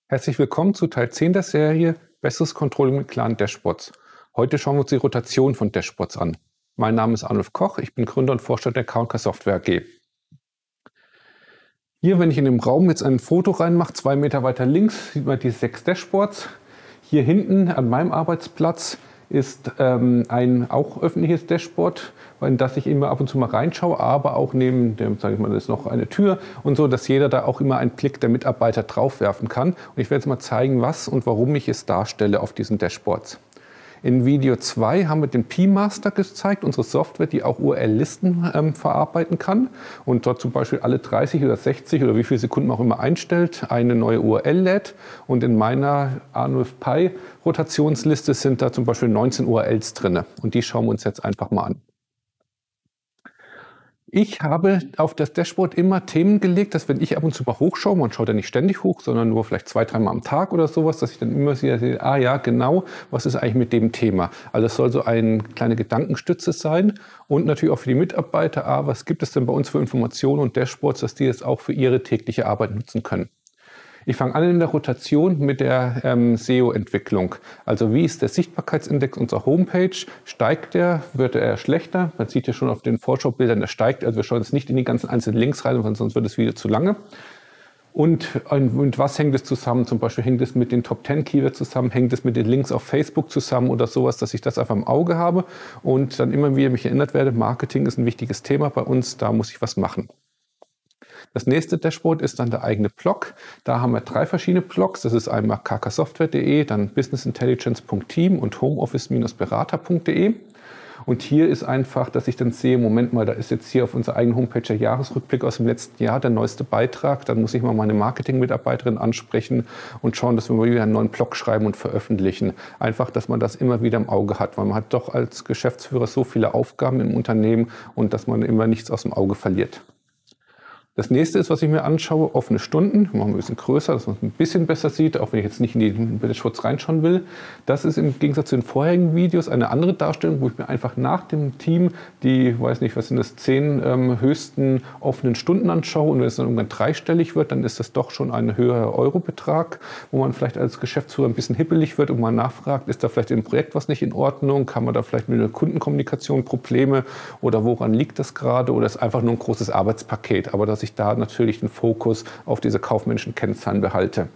Herzlich willkommen zu Teil 10 der Serie Besseres Controlling mit klaren Dashboards. Heute schauen wir uns die Rotation von Dashboards an. Mein Name ist Arnulf Koch, ich bin Gründer und Vorstand der Countcar Software AG. Hier, wenn ich in dem Raum jetzt ein Foto reinmache, 2 Meter weiter links, sieht man die 6 Dashboards. Hier hinten an meinem Arbeitsplatz ist ein auch öffentliches Dashboard, in das ich immer ab und zu mal reinschaue, aber auch neben dem, sage ich mal, ist noch eine Tür und so, dass jeder da auch immer einen Blick der Mitarbeiter drauf werfen kann. Und ich werde jetzt mal zeigen, was und warum ich es darstelle auf diesen Dashboards. In Video 2 haben wir den PMaster gezeigt, unsere Software, die auch URL-Listen verarbeiten kann und dort zum Beispiel alle 30 oder 60 oder wie viele Sekunden man auch immer einstellt, eine neue URL lädt. Und in meiner Arnulf Pi Rotationsliste sind da zum Beispiel 19 URLs drin. Und die schauen wir uns jetzt einfach mal an. Ich habe auf das Dashboard immer Themen gelegt, dass wenn ich ab und zu mal hochschaue, man schaut ja nicht ständig hoch, sondern nur vielleicht 2, 3 Mal am Tag oder sowas, dass ich dann immer sehe, ah ja, genau, was ist eigentlich mit dem Thema? Also es soll so eine kleine Gedankenstütze sein und natürlich auch für die Mitarbeiter, was gibt es denn bei uns für Informationen und Dashboards, dass die es auch für ihre tägliche Arbeit nutzen können. Ich fange an in der Rotation mit der SEO-Entwicklung. Also wie ist der Sichtbarkeitsindex unserer Homepage? Steigt der? Wird er schlechter? Man sieht ja schon auf den Vorschaubildern, der steigt. Also wir schauen jetzt nicht in die ganzen einzelnen Links rein, sonst wird das Video zu lange. Und was hängt es zusammen? Zum Beispiel hängt es mit den Top 10 Keywords zusammen, hängt es mit den Links auf Facebook zusammen oder sowas, dass ich das einfach im Auge habe und dann immer wieder mich erinnert werde, Marketing ist ein wichtiges Thema bei uns, da muss ich was machen. Das nächste Dashboard ist dann der eigene Blog. Da haben wir 3 verschiedene Blogs. Das ist einmal kksoftware.de, dann businessintelligence.team und homeoffice-berater.de. Und hier ist einfach, dass ich dann sehe, Moment mal, da ist jetzt hier auf unserer eigenen Homepage der Jahresrückblick aus dem letzten Jahr, der neueste Beitrag. Dann muss ich mal meine Marketing-Mitarbeiterin ansprechen und schauen, dass wir mal wieder einen neuen Blog schreiben und veröffentlichen. Einfach, dass man das immer wieder im Auge hat, weil man hat doch als Geschäftsführer so viele Aufgaben im Unternehmen und dass man immer nichts aus dem Auge verliert. Das nächste ist, was ich mir anschaue, offene Stunden. Wir machen ein bisschen größer, dass man es ein bisschen besser sieht, auch wenn ich jetzt nicht in die Dashboards reinschauen will. Das ist im Gegensatz zu den vorherigen Videos eine andere Darstellung, wo ich mir einfach nach dem Team die, weiß nicht, was sind das, 10 höchsten offenen Stunden anschaue. Und wenn es dann irgendwann dreistellig wird, dann ist das doch schon ein höherer Eurobetrag, wo man vielleicht als Geschäftsführer ein bisschen hippelig wird und mal nachfragt, ist da vielleicht im Projekt was nicht in Ordnung? Kann man da vielleicht mit der Kundenkommunikation Probleme oder woran liegt das gerade? Oder ist einfach nur ein großes Arbeitspaket? Aber dass ich da natürlich den Fokus auf diese kaufmännischen Kennzahlen behalte.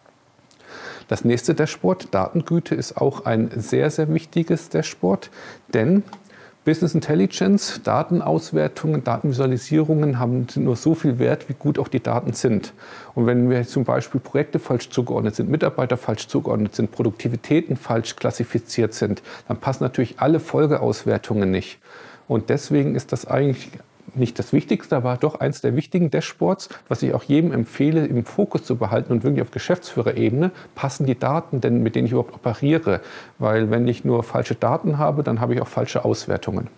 Das nächste Dashboard, Datengüte, ist auch ein sehr, sehr wichtiges Dashboard, denn Business Intelligence, Datenauswertungen, Datenvisualisierungen sind nur so viel wert, wie gut auch die Daten sind. Und wenn wir zum Beispiel Projekte falsch zugeordnet sind, Mitarbeiter falsch zugeordnet sind, Produktivitäten falsch klassifiziert sind, dann passen natürlich alle Folgeauswertungen nicht. Und deswegen ist das eigentlich nicht das Wichtigste, aber doch eins der wichtigen Dashboards, was ich auch jedem empfehle, im Fokus zu behalten und wirklich auf Geschäftsführerebene, passen die Daten denn, mit denen ich überhaupt operiere? Weil wenn ich nur falsche Daten habe, dann habe ich auch falsche Auswertungen.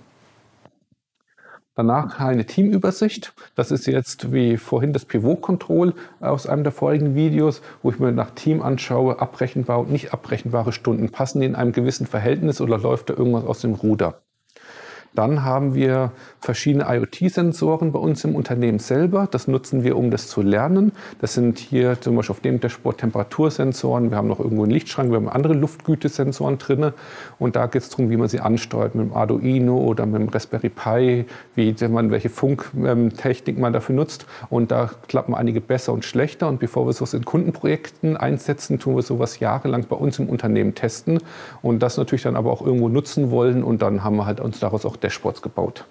Danach eine Teamübersicht. Das ist jetzt wie vorhin das Pivot Control aus einem der vorigen Videos, wo ich mir nach Team anschaue, abrechenbare und nicht abrechenbare Stunden. Passen die in einem gewissen Verhältnis oder läuft da irgendwas aus dem Ruder? Dann haben wir verschiedene IoT-Sensoren bei uns im Unternehmen selber. Das nutzen wir, um das zu lernen. Das sind hier zum Beispiel auf dem Dashboard Temperatursensoren. Wir haben noch irgendwo einen Lichtschrank, wir haben andere Luftgütesensoren drin. Und da geht es darum, wie man sie ansteuert mit dem Arduino oder mit dem Raspberry Pi, welche Funktechnik man dafür nutzt. Und da klappen einige besser und schlechter. Und bevor wir sowas in Kundenprojekten einsetzen, tun wir sowas jahrelang bei uns im Unternehmen testen. Und das natürlich dann aber auch irgendwo nutzen wollen. Und dann haben wir halt uns daraus auch Dashboards gebaut.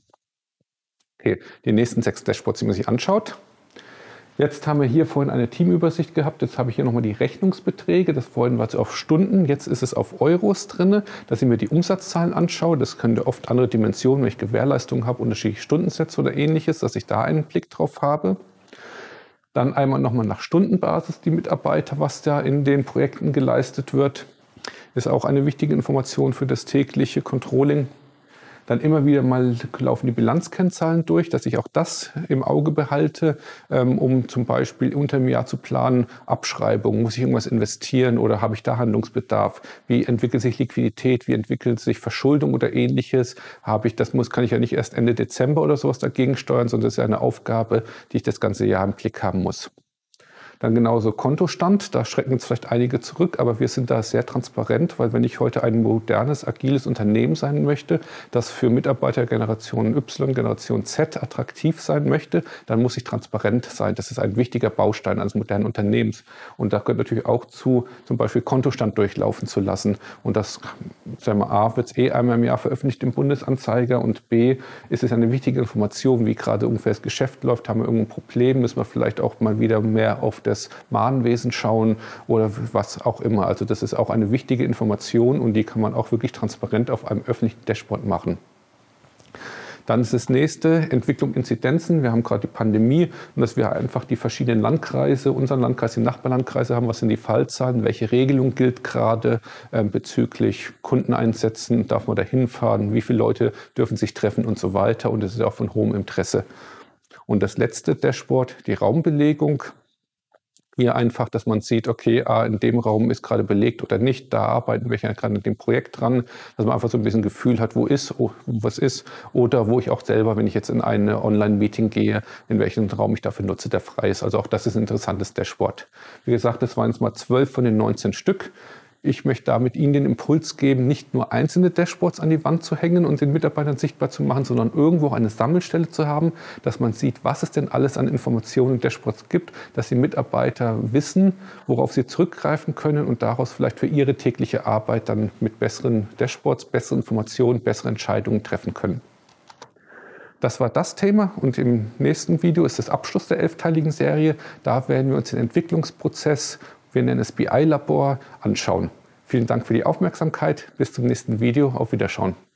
Okay, die nächsten 6 Dashboards, die man sich anschaut. Jetzt haben wir hier vorhin eine Teamübersicht gehabt. Jetzt habe ich hier nochmal die Rechnungsbeträge. Das vorhin war es auf Stunden. Jetzt ist es auf Euros drin, dass ich mir die Umsatzzahlen anschaue. Das könnte oft andere Dimensionen, wenn ich Gewährleistung habe, unterschiedliche Stundensätze oder ähnliches, dass ich da einen Blick drauf habe. Dann einmal nochmal nach Stundenbasis die Mitarbeiter, was da in den Projekten geleistet wird. Ist auch eine wichtige Information für das tägliche Controlling. Dann immer wieder mal laufen die Bilanzkennzahlen durch, dass ich auch das im Auge behalte, um zum Beispiel unter dem Jahr zu planen, Abschreibung, muss ich irgendwas investieren oder habe ich da Handlungsbedarf? Wie entwickelt sich Liquidität, wie entwickelt sich Verschuldung oder ähnliches? Kann ich ja nicht erst Ende Dezember oder sowas dagegen steuern, sondern das ist ja eine Aufgabe, die ich das ganze Jahr im Blick haben muss. Dann genauso Kontostand, da schrecken jetzt vielleicht einige zurück, aber wir sind da sehr transparent, weil wenn ich heute ein modernes, agiles Unternehmen sein möchte, das für Mitarbeiter Generation Y, Generation Z attraktiv sein möchte, dann muss ich transparent sein. Das ist ein wichtiger Baustein eines modernen Unternehmens. Und da gehört natürlich auch zu, zum Beispiel Kontostand durchlaufen zu lassen. Und das, sagen wir, A, wird es einmal im Jahr veröffentlicht im Bundesanzeiger und B, ist es eine wichtige Information, wie gerade ungefähr das Geschäft läuft. Haben wir irgendein Problem, müssen wir vielleicht auch mal wieder mehr auf das Mahnwesen schauen oder was auch immer. Also das ist auch eine wichtige Information und die kann man auch wirklich transparent auf einem öffentlichen Dashboard machen. Dann ist das nächste Entwicklung Inzidenzen. Wir haben gerade die Pandemie und dass wir einfach die verschiedenen Landkreise, unseren Landkreis, die Nachbarlandkreise haben, was sind die Fallzahlen, welche Regelung gilt gerade bezüglich Kundeneinsätzen, darf man da hinfahren, wie viele Leute dürfen sich treffen und so weiter. Und das ist auch von hohem Interesse. Und das letzte Dashboard, die Raumbelegung. Hier einfach, dass man sieht, okay, in dem Raum ist gerade belegt oder nicht, da arbeiten wir ja gerade mit dem Projekt dran, dass man einfach so ein bisschen Gefühl hat, wo was ist, oder wo ich auch selber, wenn ich jetzt in eine Online-Meeting gehe, in welchem Raum ich dafür nutze, der frei ist. Also auch das ist ein interessantes Dashboard. Wie gesagt, das waren jetzt mal 12 von den 19 Stück. Ich möchte damit Ihnen den Impuls geben, nicht nur einzelne Dashboards an die Wand zu hängen und den Mitarbeitern sichtbar zu machen, sondern irgendwo eine Sammelstelle zu haben, dass man sieht, was es denn alles an Informationen und Dashboards gibt, dass die Mitarbeiter wissen, worauf sie zurückgreifen können und daraus vielleicht für ihre tägliche Arbeit dann mit besseren Dashboards, besseren Informationen, bessere Entscheidungen treffen können. Das war das Thema und im nächsten Video ist das Abschluss der 11-teiligen Serie. Da werden wir uns den Entwicklungsprozess, wir nennen es BI-Labor, anschauen. Vielen Dank für die Aufmerksamkeit. Bis zum nächsten Video. Auf Wiederschauen.